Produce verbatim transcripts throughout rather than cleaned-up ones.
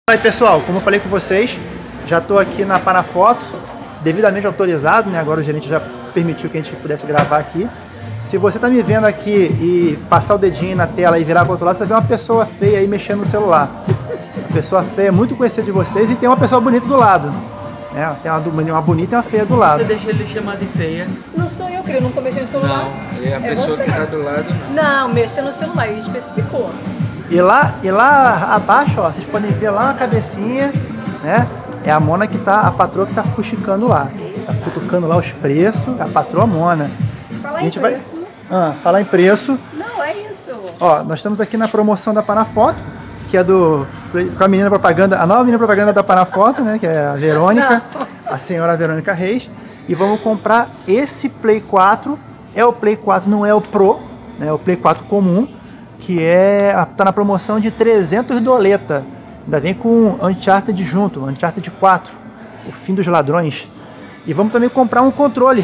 Aí pessoal, como eu falei com vocês, já estou aqui na Panafoto, devidamente autorizado, né? Agora o gerente já permitiu que a gente pudesse gravar aqui. Se você está me vendo aqui e passar o dedinho na tela e virar para o outro lado, você vê uma pessoa feia aí mexendo no celular. A pessoa feia é muito conhecida de vocês e tem uma pessoa bonita do lado. É, tem uma, uma bonita e uma feia do lado. Você deixa ele chamar de feia? Não sou eu, querido, não tô mexendo no celular. Não, é a pessoa você. que tá do lado, não. Não, mexa no celular, ele especificou. E lá, e lá abaixo, ó, vocês podem ver lá uma cabecinha, né? É a Mona que tá, a patroa que tá fuxicando lá. Tá cutucando lá os preços, a patroa Mona. Falar em preço. Vai... Ah, falar em preço. Não, é isso. Ó, nós estamos aqui na promoção da Panafoto, que é do com a menina propaganda, a nova menina propaganda da Panafoto, né, que é a Verônica, não. A senhora Verônica Reis, e vamos comprar esse Play quatro, é o Play quatro, não é o Pro, né, é o Play quatro comum, que é, tá na promoção de trezentos doleta, ainda vem com Uncharted junto, Uncharted quatro, o fim dos ladrões, e vamos também comprar um controle,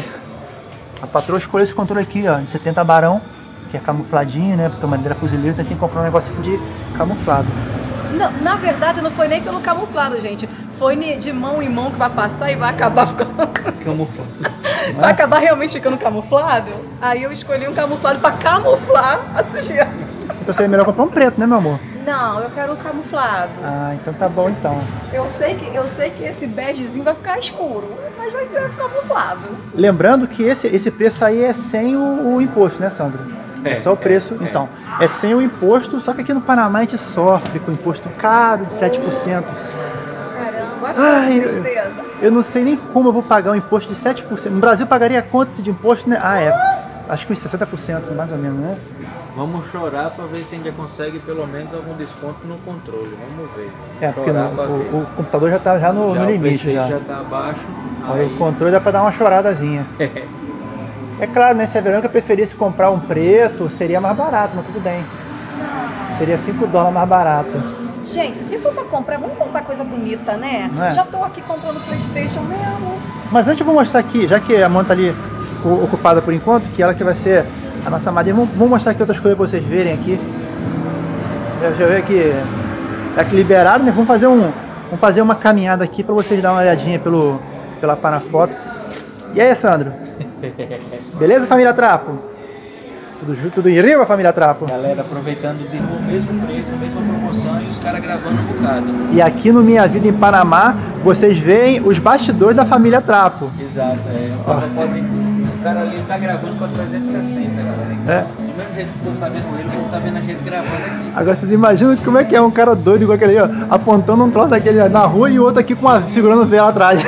a patroa escolheu esse controle aqui, ó, de setenta barão, que é camufladinho, né, porque a madeira fuzileira, então tem que comprar um negócio de camuflado. Não, na verdade não foi nem pelo camuflado, gente. Foi de mão em mão que vai passar e vai acabar ficando... Camuflado. Vai acabar realmente ficando camuflado. Aí eu escolhi um camuflado para camuflar a sujeira. Então seria melhor comprar um preto, né, meu amor? Não, eu quero um camuflado. Ah, então tá bom então. Eu sei que, eu sei que esse begezinho vai ficar escuro, mas vai ser camuflado. Lembrando que esse, esse preço aí é sem o, o imposto, né, Sandro? É, é só o preço, é, então. É. é sem o imposto, só que aqui no Panamá a gente sofre com imposto caro de sete por cento. Caramba, acho que tristeza. Eu não sei nem como eu vou pagar um imposto de sete por cento. No Brasil pagaria quanto de imposto, né? Ah, é. Acho que uns sessenta por cento, mais ou menos, né? Vamos chorar para ver se a gente consegue pelo menos algum desconto no controle. Vamos ver. É, porque no, o, o computador já está já no, já no limite. Já está abaixo. Aí... O controle dá para dar uma choradazinha. É claro, né? Se a Verônica preferisse comprar um preto, seria mais barato, mas tudo bem. Seria cinco dólares mais barato. Gente, se for para comprar, vamos comprar coisa bonita, né? É? Já tô aqui comprando PlayStation mesmo. Mas antes eu vou mostrar aqui, já que a Mona tá ali ocupada por enquanto, que ela que vai ser a nossa madrinha, vamos mostrar aqui outras coisas para vocês verem aqui. Já, já veio aqui, aqui liberado, né? Vamos fazer, um, vamos fazer uma caminhada aqui para vocês darem uma olhadinha pelo, pela Panafoto. E aí, Sandro? Beleza, família Trapo? Tudo, tudo em riba, família Trapo? Galera, aproveitando de novo o mesmo preço, a mesma promoção e os caras gravando um bocado. E aqui no Minha Vida em Panamá, vocês veem os bastidores da família Trapo. Exato, é. O cara, pode, o cara ali tá gravando com a trezentos e sessenta, galera. Então, é. Do mesmo jeito que o povo tá vendo ele, o povo tá vendo a gente gravando aqui. Agora vocês imaginam como é que é um cara doido igual aquele aí, ó, apontando um troço daquele na rua e o outro aqui com uma, segurando o vela atrás.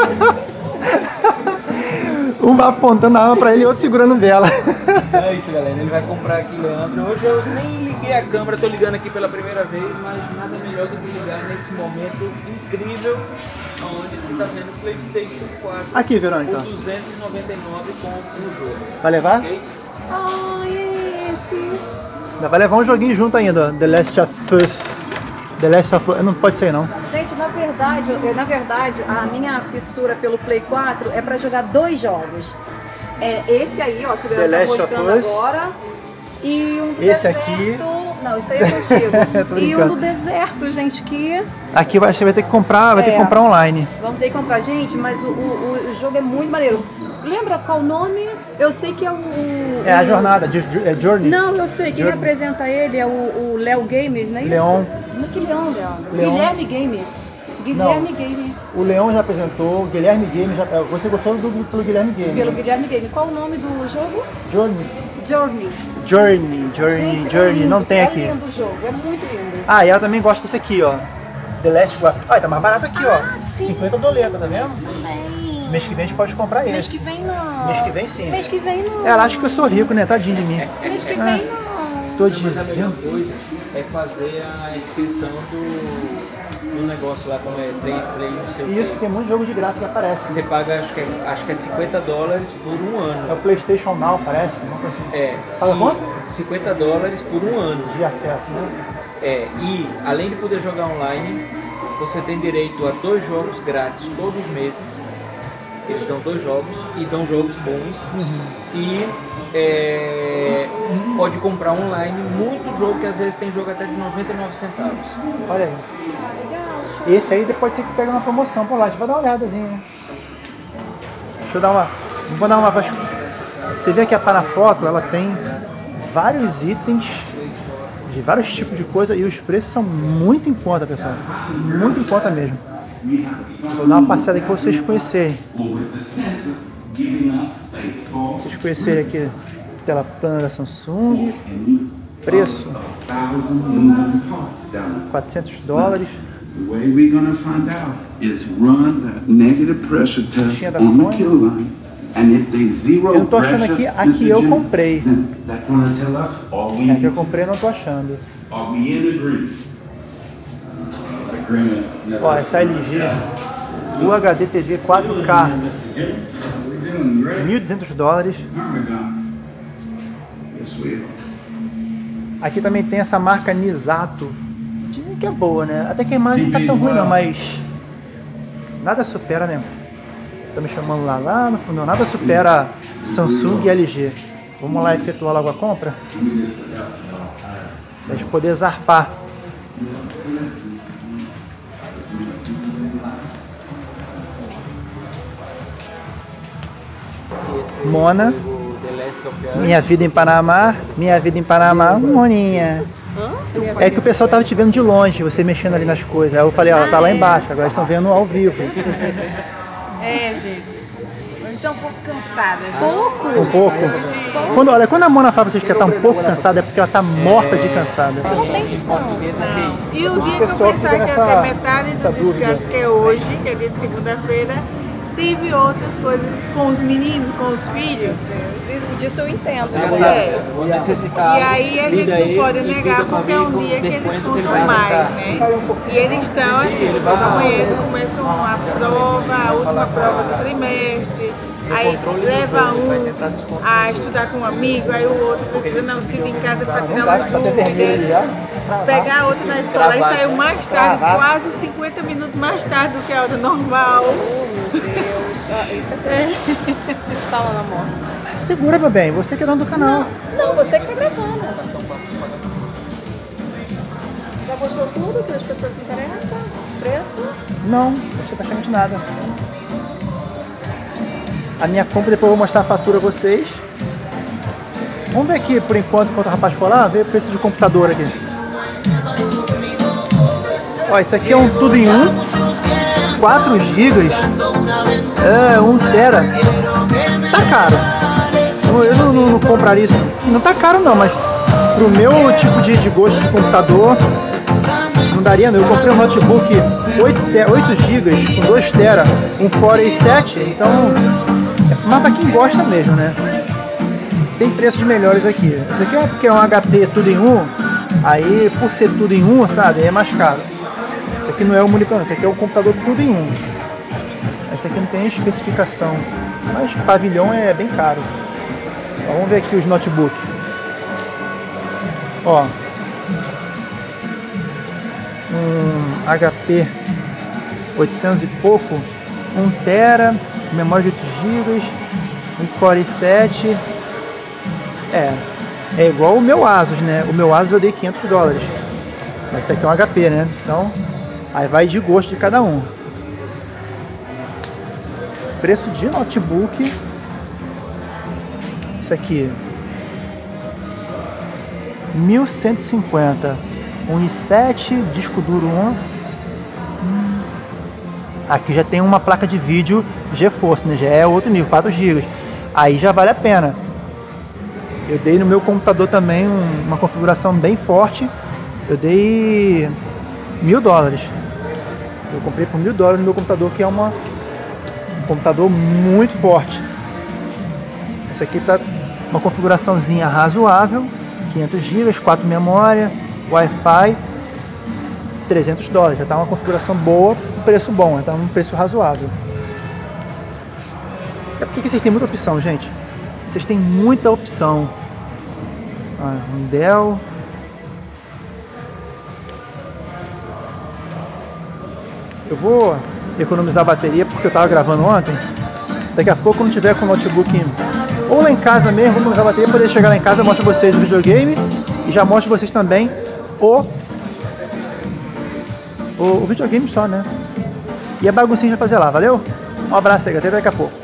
Um vai apontando a arma pra ele e outro segurando vela. É isso, galera. Ele vai comprar aqui, Leandro. Hoje eu nem liguei a câmera, tô ligando aqui pela primeira vez, mas nada melhor do que ligar nesse momento incrível onde você tá vendo o PlayStation quatro. Aqui, Verônica. Por duzentos e noventa e nove com o jogo. Vai levar? Okay? Ai, esse. Vai levar um joguinho junto ainda, The Last of Us. The Last of Us, não pode ser não. Gente, na verdade, eu, na verdade, a minha fissura pelo Play quatro é pra jogar dois jogos. É esse aí, ó, que o Leandro tá mostrando agora. E um do esse deserto. Aqui... Não, isso aí é contigo. E um do deserto, gente, que... Aqui você vai ter que comprar, vai é. ter que comprar online. Vamos ter que comprar, gente, mas o, o, o jogo é muito maneiro. Lembra qual o nome? Eu sei que é o... o é a jornada, é Journey. Não, eu sei, quem Journey. apresenta ele é o Léo Gamer, não é isso? Leon. Não, que Leon, Leandro? Guilherme Gamer. Guilherme não. Gamer. O Leon já apresentou, o Guilherme Gamer já... Você gostou do, pelo Guilherme Gamer? Pelo Guilherme Gamer. Qual o nome do jogo? Journey. Journey. Journey, Journey, Gente, Journey, é lindo, não tem é aqui. É lindo o jogo, é muito lindo. Ah, e ela também gosta desse aqui, ó. The Last of Us. Olha, tá mais barato aqui, ah, ó. Sim. cinquenta doleta, tá vendo? Também. Mês que vem a gente pode comprar esse. Mês que vem não. Mês que vem sim. Mês que vem não. Ela acha que eu sou rico, né? Tadinho de mim. Mês que ah, vem não. Tô dizendo. Mas a melhor dizendo. coisa é fazer a inscrição do, do negócio lá, como é Play, Play não sei o Isso, tem muito jogo de graça que aparece. Você paga, acho que é, acho que é cinquenta dólares por um ano. É o PlayStation Now, parece. Assim. É. Paga quanto? cinquenta dólares por um ano. De acesso, né? É, e além de poder jogar online, você tem direito a dois jogos grátis todos os meses. Eles dão dois jogos e dão jogos bons. Uhum. E é, uhum. pode comprar online muito jogo, que às vezes tem jogo até de noventa e nove centavos. Olha aí. Ah, legal, Esse aí pode ser que pegue uma promoção por lá, a gente vai dar uma olhadazinha. Deixa eu dar uma... Vou dar uma... Você vê que a Panafoto, ela tem vários itens de vários tipos de coisa e os preços são muito em conta, pessoal. Muito em conta mesmo. Vou dar uma passada aqui para vocês conhecerem. Vocês conhecerem aqui a tela plana da Samsung. Preço quatrocentos dólares. The way we're going to find out is run that negative pressure test on the kill line. And if they zero eu não tô achando aqui, aqui eu comprei. That's going to tell us all we Aqui eu comprei, não tô achando. Are we in agreement? Agreement. Ó, essa L G U H D T V quatro K, mil e duzentos dólares. Aqui também tem essa marca Nisato. Dizem que é boa, né? Até que a imagem não tá tão ruim não, mas nada supera, né? Tá me chamando lá, lá no fundo, nada supera Samsung e L G. Vamos lá efetuar logo a compra? Pra gente poder zarpar. Mona, minha vida em Panamá, minha vida em Panamá, Moninha. É que o pessoal tava te vendo de longe, você mexendo ali nas coisas. Aí eu falei, ó, ela tá lá embaixo, agora estão vendo ao vivo. É, gente. Eu estou um pouco cansada. Pouco? Um pouco? Quando, olha, quando a Mona fala pra vocês que ela tá um pouco cansada, é porque ela tá morta de cansada. Você não tem descanso. Não. E o dia que eu pensava que ia ter metade do descanso, que é hoje, que é dia de segunda-feira, tive outras coisas com os meninos, com os filhos. E disso eu entendo. É. E aí a gente não pode negar porque é um dia que eles contam mais, né? E eles estão assim, amanhã eles começam a prova, a última prova do trimestre. Aí leva um a estudar com um amigo, aí o outro precisa não auxílio em casa para tirar umas dúvidas, pegar outro na escola, aí saiu mais tarde, quase cinquenta minutos mais tarde do que a hora normal. Oh, meu Deus, isso é triste. Fala, amor. Segura, meu bem, você que é dono do canal. Não, não, você que tá gravando. Já mostrou tudo que as pessoas se interessam? Preço? Não, não achei praticamente nada. A minha compra, depois eu vou mostrar a fatura a vocês. Vamos ver aqui, por enquanto, enquanto o rapaz for lá, ver o preço de computador aqui. Ó, isso aqui é um tudo em um, quatro gigas, é, um tera. Tá caro. Eu não, não, não compraria isso. Não tá caro não, mas pro meu tipo de, de gosto de computador, não daria não. Eu comprei um notebook oito gigas, com dois tera, um Core i sete, então... Mas pra quem gosta mesmo, né? Tem preços melhores aqui. Isso aqui é porque é um H P tudo em um, aí por ser tudo em um, sabe, é mais caro. Isso aqui não é o monitor, isso aqui é o computador tudo em um. Esse aqui não tem especificação, mas pavilhão é bem caro. Ó, vamos ver aqui os notebooks. Ó, um H P oitocentos e pouco, um tera, memória de oito gigas, um Core i sete. É, é igual o meu Asus, né? O meu Asus eu dei quinhentos dólares. Mas esse aqui é um H P, né? Então, aí vai de gosto de cada um. Preço de notebook. Isso aqui, mil cento e cinquenta. Um i sete, disco duro um. Hum. Aqui já tem uma placa de vídeo GeForce, né? Já é outro nível, quatro gigas. Aí já vale a pena. Eu dei no meu computador também um, uma configuração bem forte. Eu dei mil dólares. Eu comprei por mil dólares no meu computador, que é uma, um computador muito forte. Esse aqui tá uma configuraçãozinha razoável, quinhentos gigas, quatro memória, Wi-Fi, trezentos dólares. Já tá uma configuração boa, um preço bom, já tá um preço razoável. É porque vocês têm muita opção, gente. Vocês têm muita opção. Ah, um Dell. Eu vou economizar a bateria porque eu estava gravando ontem. Daqui a pouco, quando tiver com o notebook ou lá em casa mesmo, vou economizar a bateria para poder chegar lá em casa, eu mostro vocês o videogame e já mostro vocês também o, o, o videogame só, né? E a baguncinha vai fazer lá, valeu? Um abraço aí, até daqui a pouco.